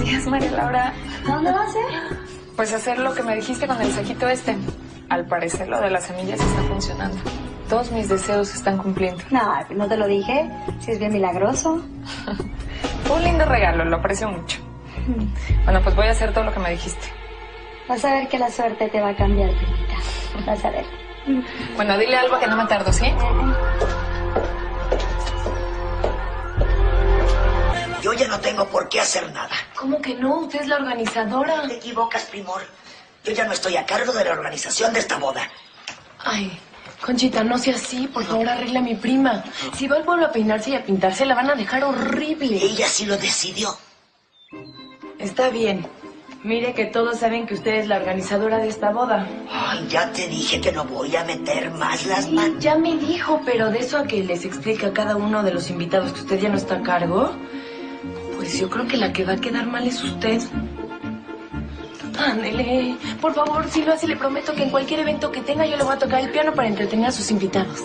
días, María Laura. ¿A dónde vas, Pues hacer lo que me dijiste con el saquito este. Al parecer lo de las semillas está funcionando. Todos mis deseos se están cumpliendo. No, no te lo dije. Si es bien milagroso. Fue un lindo regalo, lo aprecio mucho. Bueno, pues voy a hacer todo lo que me dijiste. Vas a ver que la suerte te va a cambiar, primita. Vas a ver. Bueno, dile algo que no me tardo, ¿sí? Yo ya no tengo por qué hacer nada. ¿Cómo que no? Usted es la organizadora. Te equivocas, Primor. Yo ya no estoy a cargo de la organización de esta boda. Ay, Conchita, no sea así. Por favor, arregla a mi prima. Si va al pueblo a peinarse y a pintarse, la van a dejar horrible. Ella sí lo decidió. Está bien. Mire que todos saben que usted es la organizadora de esta boda. Ay, ya te dije que no voy a meter más las manos. Ya me dijo, pero de eso a que les explique a cada uno de los invitados que usted ya no está a cargo, pues yo creo que la que va a quedar mal es usted. Ándele, por favor, si lo hace, le prometo que en cualquier evento que tenga yo le voy a tocar el piano para entretener a sus invitados.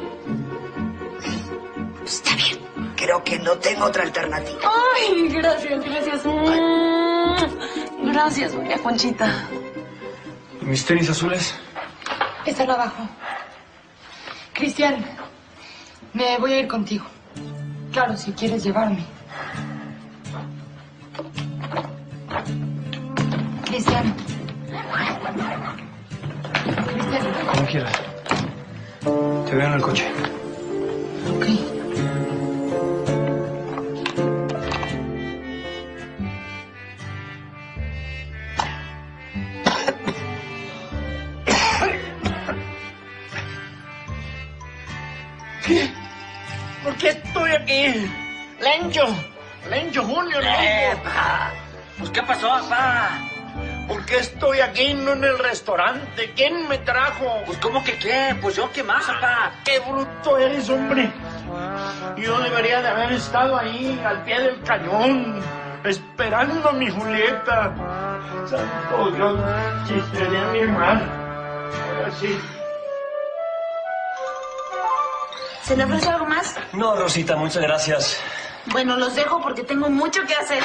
Está bien. Creo que no tengo otra alternativa. Ay, gracias, gracias. Gracias, doña Conchita. ¿Y mis tenis azules? Están abajo. Cristian, me voy a ir contigo. Claro, si quieres llevarme. Cristian. Cristian. Como quieras. Te veo en el coche. Ok. ¿Por qué estoy aquí? Lencho Junior. Pues, ¿qué pasó, papá? ¿Por qué estoy aquí, no en el restaurante? ¿Quién me trajo? Pues, ¿cómo que qué? Pues yo, ¿qué más, papá? ¡Qué bruto eres, hombre! Yo debería de haber estado ahí, al pie del cañón, esperando a mi Julieta. Santo Dios, si sería mi hermano. Ahora sí. ¿Se le ofrece algo más? No, Rosita, muchas gracias. Bueno, los dejo porque tengo mucho que hacer.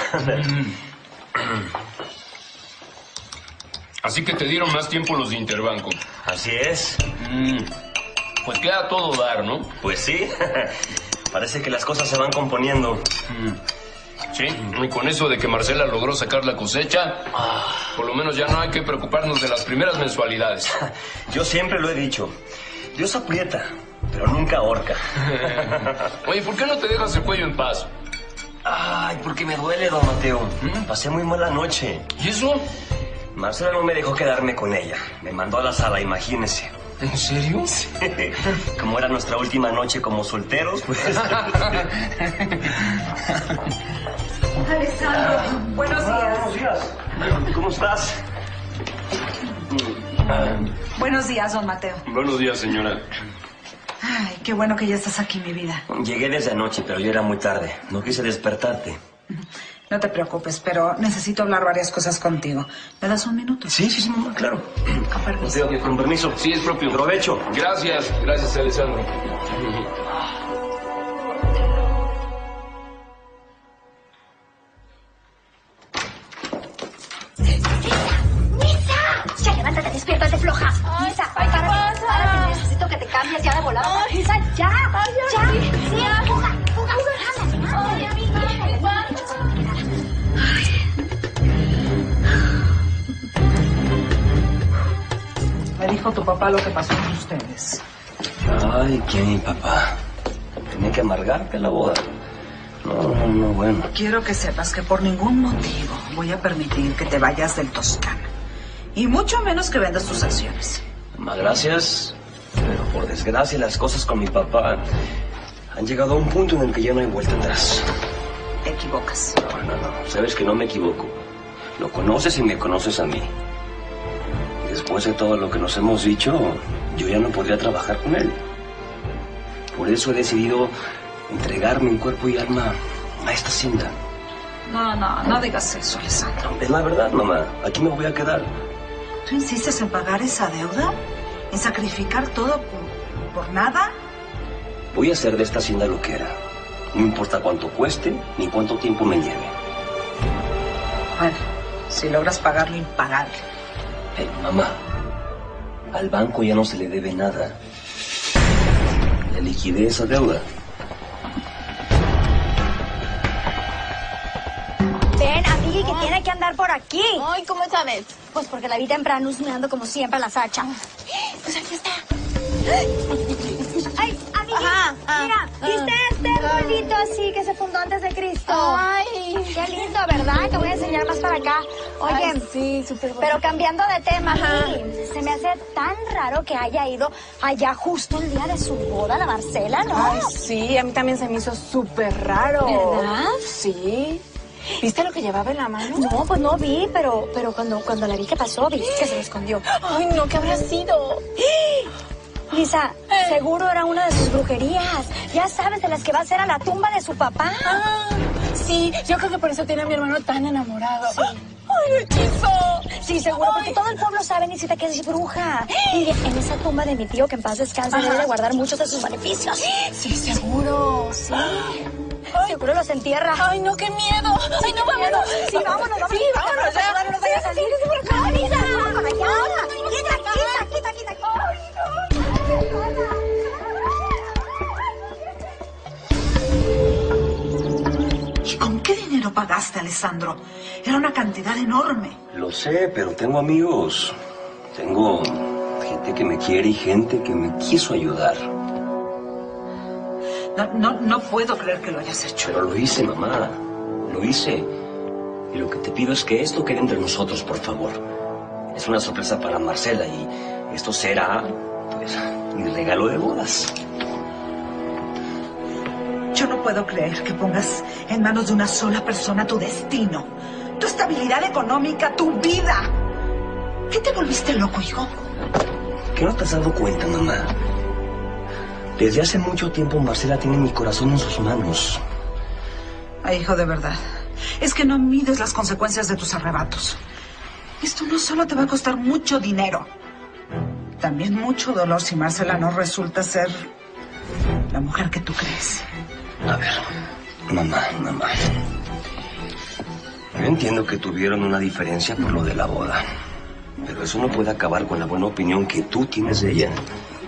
Así que te dieron más tiempo los de Interbanco. Así es. Pues queda todo dar, ¿no? Pues sí. Parece que las cosas se van componiendo. Sí, y con eso de que Marcela logró sacar la cosecha, por lo menos ya no hay que preocuparnos de las primeras mensualidades. Yo siempre lo he dicho. Dios aprieta, pero nunca ahorca. Oye, ¿por qué no te dejas el cuello en paz? Ay, porque me duele, don Mateo. Pasé muy mala noche. ¿Y eso? Marcela no me dejó quedarme con ella. Me mandó a la sala, imagínese. ¿En serio? Sí. Como era nuestra última noche como solteros, pues... Alessandro, buenos días. Buenos días. ¿Cómo estás? Buenos días, don Mateo. Buenos días, señora. Ay, qué bueno que ya estás aquí, mi vida. Llegué desde anoche, pero ya era muy tarde. No quise despertarte. No te preocupes, pero necesito hablar varias cosas contigo. ¿Me das un minuto? Sí, mamá, claro. Con permiso. Mateo, con permiso. Sí, es propio. Provecho. Gracias, Alessandro. Ya, levántate, despiértate, floja. Misa, párate, necesito que te cambies ya de volada. Misa, ya. Sí, fuga. Ándale. Me dijo tu papá lo que pasó con ustedes. Ay, ¿quién, mi papá? Tenía que amargarte la boda. No, bueno. Quiero que sepas que por ningún motivo voy a permitir que te vayas del Toscana. Y mucho menos que vendas tus acciones. Mamá, gracias. Pero por desgracia las cosas con mi papá han llegado a un punto en el que ya no hay vuelta atrás. Te equivocas. No. Sabes que no me equivoco. Lo conoces y me conoces a mí. Después de todo lo que nos hemos dicho, yo ya no podría trabajar con él. Por eso he decidido entregarme en cuerpo y alma a esta hacienda. No digas eso, Alessandro. Es la verdad, mamá. Aquí me voy a quedar. ¿Tú insistes en pagar esa deuda? ¿En sacrificar todo por nada? Voy a hacer de esta hacienda lo que era. No importa cuánto cueste ni cuánto tiempo me lleve. Bueno, si logras pagar lo impagable. Hey, mamá, al banco ya no se le debe nada. Le liquidé esa deuda. Ven, amigui, que tiene que andar por aquí. Ay, ¿cómo sabes? Pues porque la vi temprano husmeando como siempre a la Sacha. Pues aquí está. Ay, amigui, mira, ¿viste este arbolito así que se fundó antes de Cristo? Ay. Qué lindo, ¿verdad? Te voy a enseñar más para acá. Oye, Ay, sí, súper bueno. pero cambiando de tema, amigui, se me hace tan raro que haya ido allá justo el día de su boda, la Marcela, ¿no? Ay, sí, a mí también se me hizo súper raro. ¿Verdad? Sí. ¿Viste lo que llevaba en la mano? No, pues no vi, pero cuando la vi que pasó, vi que se me escondió. Ay, no, ¿qué habrá sido? Lisa, seguro era una de sus brujerías. Ya sabes, de las que va a hacer a la tumba de su papá. Ah, sí, yo creo que por eso tiene a mi hermano tan enamorado. Sí. ¡Ay, lo hechizó! Sí, seguro, porque todo el pueblo sabe, Nisita, que es bruja. Y en esa tumba de mi tío, que en paz descanse, debe de guardar muchos de sus beneficios. Sí, seguro. Sí. Seguro los entierra. Ay, no, qué miedo. Ay, no, vámonos. Sí, vámonos. Sí, vámonos ya. No nos vaya a salir. ¡No, Lisa! ¡Para allá! ¡Quita! ¿Y con qué dinero pagaste, Alessandro? Era una cantidad enorme. Lo sé, pero tengo amigos. Tengo gente que me quiere y gente que me quiso ayudar. No puedo creer que lo hayas hecho. Pero lo hice, mamá. Lo hice. Y lo que te pido es que esto quede entre nosotros, por favor. Es una sorpresa para Marcela y esto será, pues, mi regalo de bodas. Yo no puedo creer que pongas en manos de una sola persona tu destino, tu estabilidad económica, tu vida. ¿Qué te volviste loco, hijo? ¿Qué no te has dado cuenta, mamá? Desde hace mucho tiempo Marcela tiene mi corazón en sus manos. Ay, hijo, de verdad. Es que no mides las consecuencias de tus arrebatos. Esto no solo te va a costar mucho dinero, también mucho dolor si Marcela no resulta ser la mujer que tú crees. A ver, mamá. Yo entiendo que tuvieron una diferencia por lo de la boda, pero eso no puede acabar con la buena opinión que tú tienes de ella.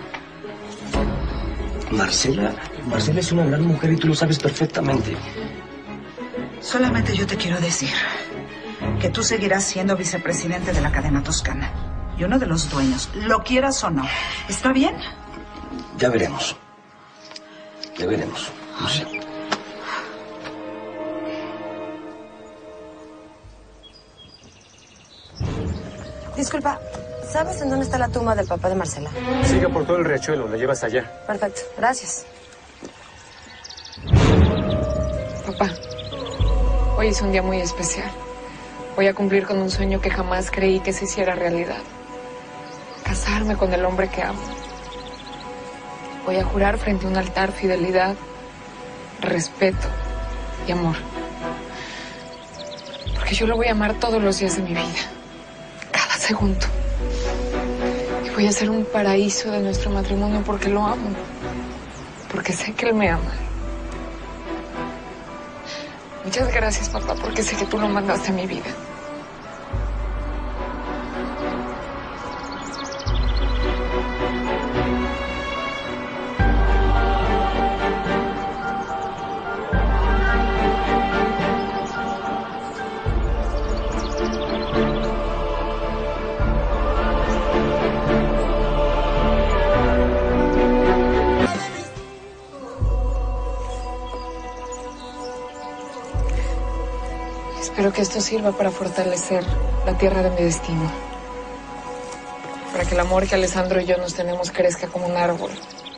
Marcela es una gran mujer y tú lo sabes perfectamente. Solamente yo te quiero decir que tú seguirás siendo vicepresidente de la cadena Toscana y uno de los dueños, lo quieras o no. ¿Está bien? Ya veremos. No sé. Disculpa, ¿sabes en dónde está la tumba del papá de Marcela? Siga por todo el riachuelo, la llevas allá. Perfecto, gracias. Papá, hoy es un día muy especial. Voy a cumplir con un sueño que jamás creí que se hiciera realidad. Casarme con el hombre que amo. Voy a jurar frente a un altar fidelidad, respeto y amor. Porque yo lo voy a amar todos los días de mi vida. Cada segundo. Y voy a hacer un paraíso de nuestro matrimonio porque lo amo. Porque sé que él me ama. Muchas gracias, papá, porque sé que tú lo mandaste a mi vida. Espero que esto sirva para fortalecer la tierra de mi destino. Para que el amor que Alessandro y yo nos tenemos crezca como un árbol.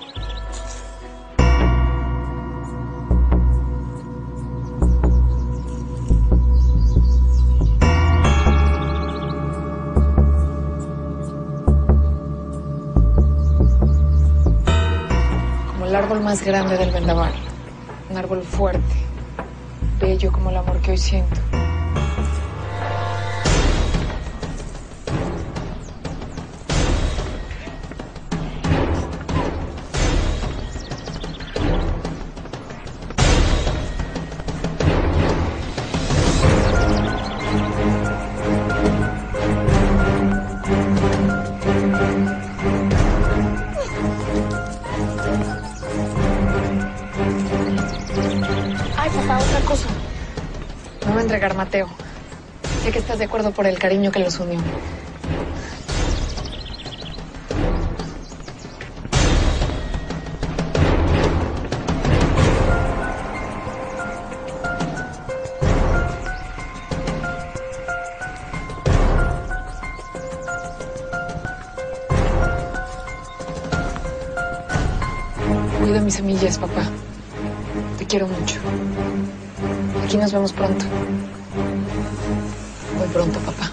Como el árbol más grande del vendaval. Un árbol fuerte, bello como el amor que hoy siento. va a entregar Mateo. Sé que estás de acuerdo por el cariño que los unió. Cuida mis semillas, papá. Te quiero mucho. Aquí nos vemos pronto. Muy pronto, papá.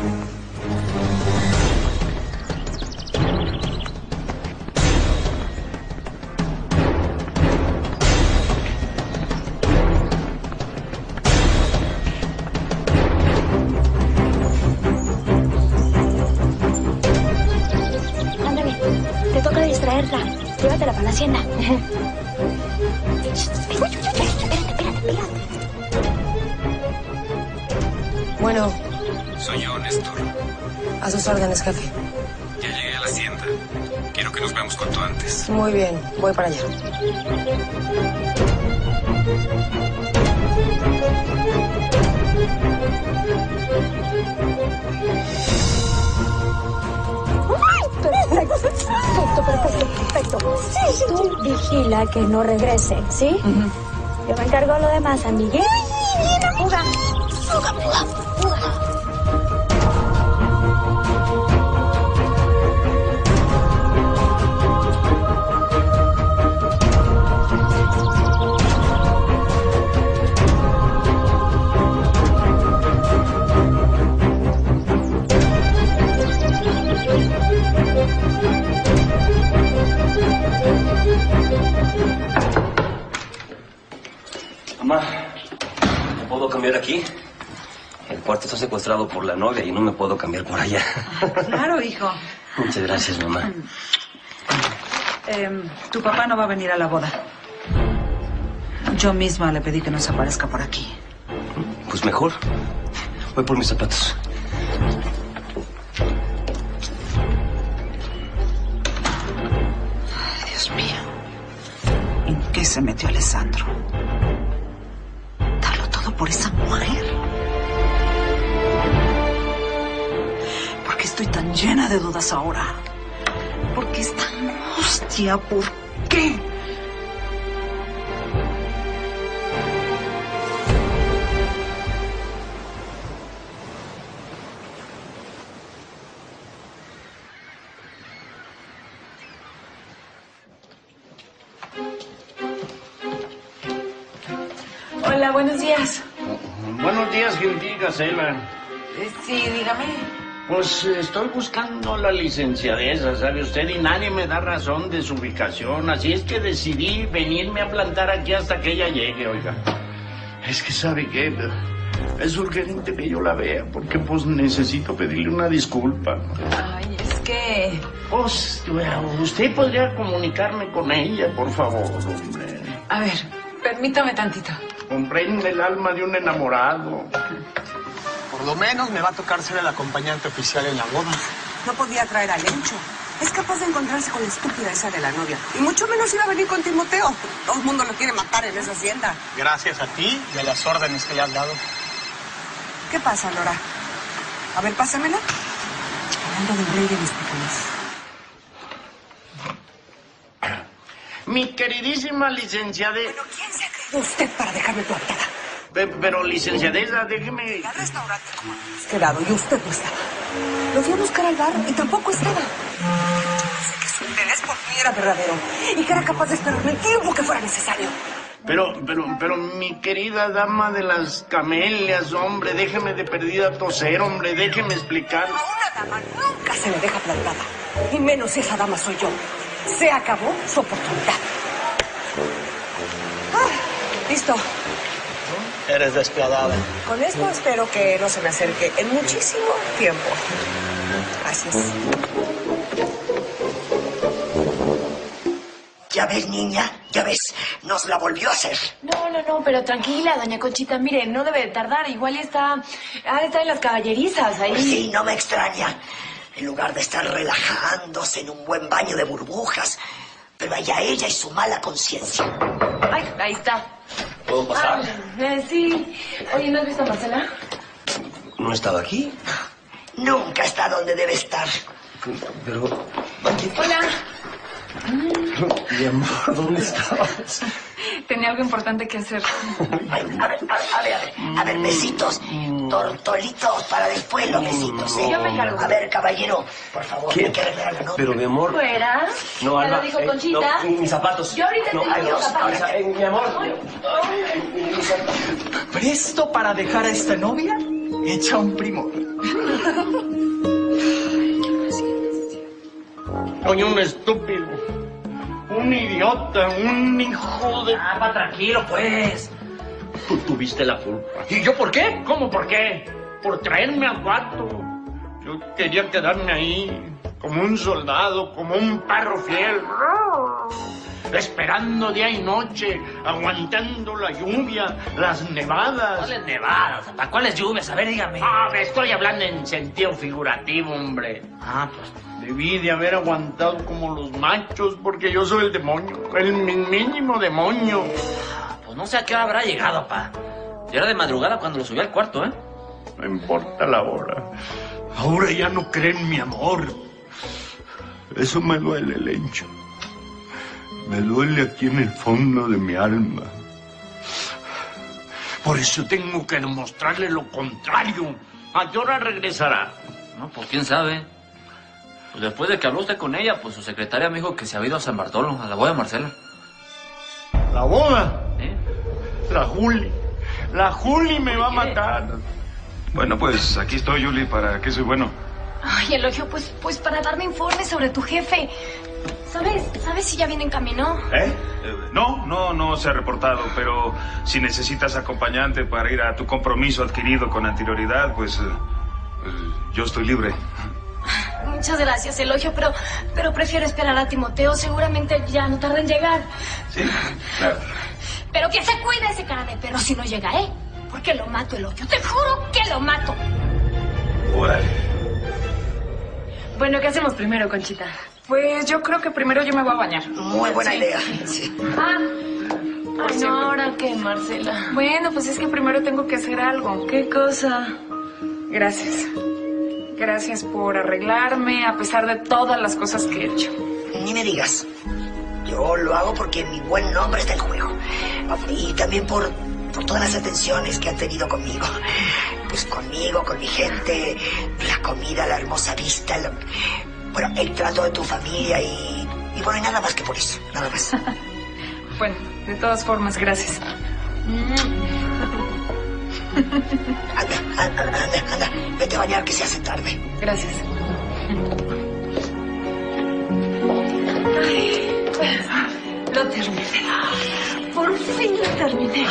Ándale, te toca distraerla. Llévatela para la hacienda. Espérate. Bueno, Soy yo, Néstor. a sus órdenes, jefe. Ya llegué a la hacienda. Quiero que nos veamos cuanto antes. Muy bien, voy para allá. Perfecto. Tú vigila que no regrese, ¿sí? Yo me encargo de lo demás, amiguín. Fuga. Mamá, ¿me puedo cambiar aquí? El cuarto está secuestrado por la novia y no me puedo cambiar por allá. Claro, hijo. Muchas gracias, mamá. Tu papá no va a venir a la boda. Yo misma le pedí que no se aparezca por aquí. Pues mejor. Voy por mis zapatos. Ay, Dios mío. ¿En qué se metió Alessandro? Darlo todo por esa mujer. ¿Por qué estoy tan llena de dudas ahora? ¿Por qué esta angustia? ¿Por qué? Hola, buenos días. Buenos días, gentil Gacela. Sí, dígame. Pues estoy buscando la licenciadeza, ¿sabe usted? Y nadie me da razón de su ubicación. Así es que decidí venirme a plantar aquí hasta que ella llegue, oiga. Es que, ¿sabe qué? Es urgente que yo la vea, porque pues necesito pedirle una disculpa. Ay, es que... Pues, usted podría comunicarme con ella, por favor, hombre. A ver, permítame tantito. Comprende el alma de un enamorado. Por lo menos me va a tocar ser el acompañante oficial en la boda. No podía traer a Lencho. Es capaz de encontrarse con la estúpida esa de la novia. Y mucho menos iba a venir con Timoteo. Todo el mundo lo quiere matar en esa hacienda. Gracias a ti y a las órdenes que le has dado. ¿Qué pasa, Nora? A ver, pásamela. Hablando del rey de mis pecados. Mi queridísima licenciadeza. Bueno, ¿quién se ha creído usted para dejarme plantada? Pero licenciadeza, déjeme... Al restaurante como habíamos quedado y usted no estaba. Lo fui a buscar al bar y tampoco estaba. Sé que su interés por mí era verdadero y que era capaz de esperarme el tiempo que fuera necesario. Pero, mi querida dama de las camelias, hombre, déjeme de perdida toser, hombre, déjeme explicar. A una dama nunca se le deja plantada. Y menos si esa dama soy yo. Se acabó su oportunidad. Listo. Eres despiadada. Con esto espero que no se me acerque en muchísimo tiempo. Gracias. Ya ves, niña, ya ves, nos la volvió a hacer. No, pero tranquila, doña Conchita, mire, no debe de tardar, igual está en las caballerizas ahí. Pues sí, no me extraña. En lugar de estar relajándose en un buen baño de burbujas, pero allá ella y su mala conciencia. Ay, ahí está. ¿Puedo pasar? Sí. Oye, ¿no has visto a Marcela? ¿No estaba aquí? Nunca está donde debe estar. Pero... Hola. Mi amor, ¿dónde estabas? Tenía algo importante que hacer. Ay, a ver, besitos. Tortolitos para después los besitos, ¿eh? Yo me encargo. A ver, caballero, por favor, hay que arreglar la nota. Pero, mi amor... ¿Fuera? No, Alba. ¿Ya lo dijo Conchita? No, mis zapatos. Yo ahorita no, te digo los zapatos. Mi amor. ¿Presto para dejar a esta novia? Echa un primo. Soy un estúpido, un idiota, un hijo de... Va tranquilo, pues. Tú tuviste la culpa. ¿Y yo por qué? ¿Cómo por qué? Por traerme a Guato. Yo quería quedarme ahí, como un soldado, como un perro fiel. Esperando día y noche, aguantando la lluvia, las nevadas. ¿Cuáles nevadas? ¿Para cuáles lluvias? A ver, dígame. Me estoy hablando en sentido figurativo, hombre. Pues... Debí de haber aguantado como los machos, porque yo soy el demonio, el mínimo demonio. Pues no sé a qué hora habrá llegado, pa. Ya era de madrugada cuando lo subí al cuarto, ¿eh? No importa la hora. Ahora ya no creen en mi amor. Eso me duele, Lencho. Me duele aquí en el fondo de mi alma. Por eso tengo que demostrarle lo contrario. ¿A qué hora regresará? No, pues quién sabe. Pues después de que habló usted con ella, pues su secretaria me dijo que se había ido a San Bartolo, a la boda de Marcela. ¿La boda? ¿Eh? La Juli. La Juli me va a matar. Bueno, pues aquí estoy, Juli, ¿para qué soy bueno? Ay, Elogio, pues para darme informes sobre tu jefe. ¿Sabes si ya viene en camino? No se ha reportado, pero si necesitas acompañante para ir a tu compromiso adquirido con anterioridad, pues yo estoy libre. Muchas gracias, Elogio, pero prefiero esperar a Timoteo. Seguramente ya no tarda en llegar. Sí, claro. Pero que se cuide ese cara de perro si no llega, ¿eh? Porque lo mato, Elogio. Te juro que lo mato. Órale. Bueno, ¿qué hacemos primero, Conchita? Pues yo creo que primero yo me voy a bañar. Muy buena idea. Sí. Ay, no, ¿ahora qué, Marcela? Bueno, pues es que primero tengo que hacer algo. ¿Qué cosa? Gracias. Gracias por arreglarme a pesar de todas las cosas que he hecho. Ni me digas. Yo lo hago porque mi buen nombre está en juego. Y también por todas las atenciones que han tenido conmigo. Pues conmigo, con mi gente, la comida, la hermosa vista, bueno, el trato de tu familia y bueno, y nada más que por eso, nada más. Bueno, de todas formas, gracias. Anda, vete a bañar que se hace tarde. Gracias. Lo terminé. Por fin lo terminé.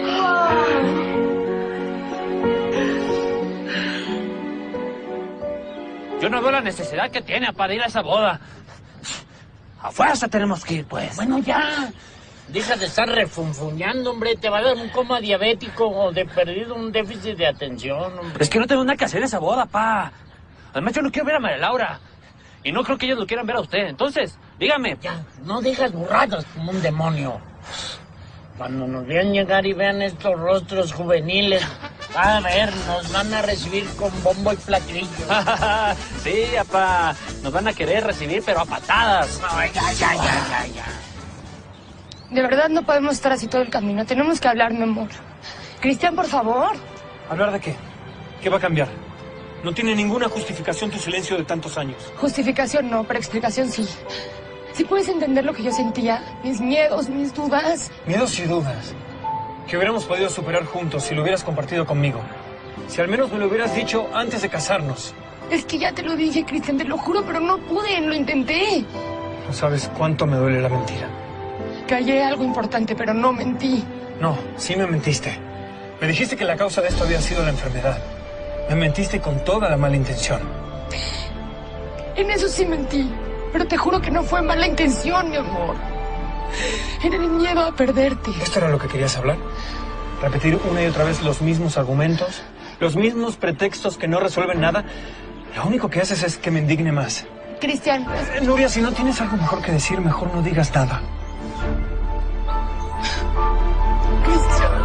Yo no veo la necesidad que tiene para ir a esa boda. A fuerza tenemos que ir, pues. Bueno, ya. Deja de estar refunfuñando, hombre. Te va a dar un coma diabético o de perdido un déficit de atención, hombre. Es que no tengo nada que hacer en esa boda, pa. Además, yo no quiero ver a María Laura. Y no creo que ellos lo quieran ver a usted. Entonces, dígame. Ya, no digas burradas como un demonio. Cuando nos vean llegar y vean estos rostros juveniles, a ver, nos van a recibir con bombo y platillo. Sí, apá. Nos van a querer recibir, pero a patadas. No, ya. De verdad no podemos estar así todo el camino. Tenemos que hablar, mi amor. Cristian, por favor. ¿Hablar de qué? ¿Qué va a cambiar? No tiene ninguna justificación tu silencio de tantos años. Justificación no, pero explicación sí. Si puedes entender lo que yo sentía, mis miedos, mis dudas. Miedos y dudas. Que hubiéramos podido superar juntos si lo hubieras compartido conmigo. Si al menos me lo hubieras dicho antes de casarnos. Es que ya te lo dije, Cristian, te lo juro, pero no pude, lo intenté. No sabes cuánto me duele la mentira. Callé algo importante, pero no mentí. No, sí me mentiste. Me dijiste que la causa de esto había sido la enfermedad. Me mentiste con toda la mala intención. En eso sí mentí. Pero te juro que no fue mala intención, mi amor. Era el miedo a perderte. ¿Esto era lo que querías hablar? ¿Repetir una y otra vez los mismos argumentos? ¿Los mismos pretextos que no resuelven nada? Lo único que haces es que me indigne más. Cristian. Nuria, si no tienes algo mejor que decir, mejor no digas nada. Cristian.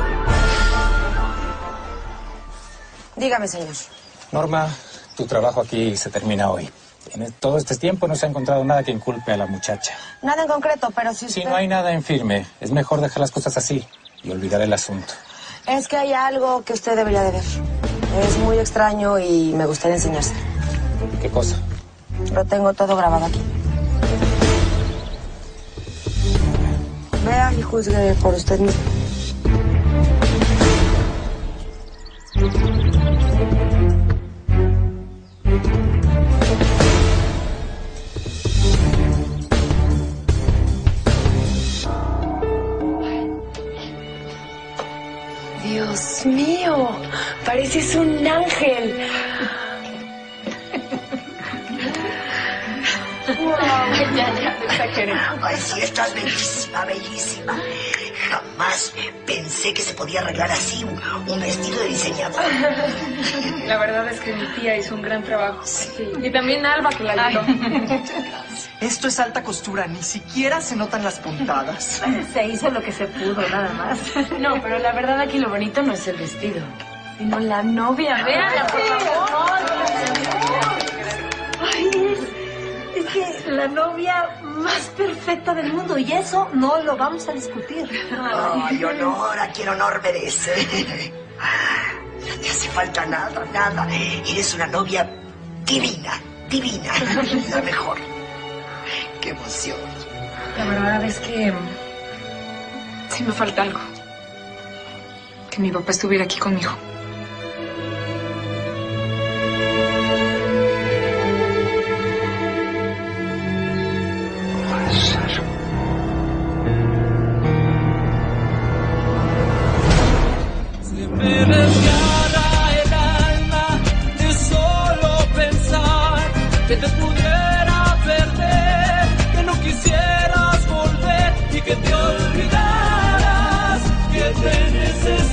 Dígame, señor. Norma, tu trabajo aquí se termina hoy. En todo este tiempo no se ha encontrado nada que inculpe a la muchacha. Nada en concreto, pero si usted... Si no hay nada en firme, es mejor dejar las cosas así y olvidar el asunto. Es que hay algo que usted debería de ver. Es muy extraño y me gustaría enseñárselo. ¿Qué cosa? Lo tengo todo grabado aquí. Vea y juzgue por usted mismo. Dios mío, pareces un ángel. Wow, ya, exageré. Ay, sí, estás bellísima, bellísima. Jamás pensé que se podía arreglar así un vestido de diseñador. La verdad es que mi tía hizo un gran trabajo. Sí. Y también Alba, que la ayudó. Esto es alta costura, ni siquiera se notan las puntadas. Se hizo lo que se pudo, nada más. No, pero la verdad aquí lo bonito no es el vestido, sino la novia. Véanla, por favor. Ay, es que la novia más perfecta del mundo, y eso no lo vamos a discutir. Ay, honor, a quien honor merece. No te hace falta nada, nada. Eres una novia divina, divina, la mejor. ¡Qué emoción! La verdad es que sí me falta algo. Que mi papá estuviera aquí conmigo. Puede ser. Se me desgarra el alma de solo pensar que te pudiera perder, que no quisieras volver y que te olvidaras que te necesito.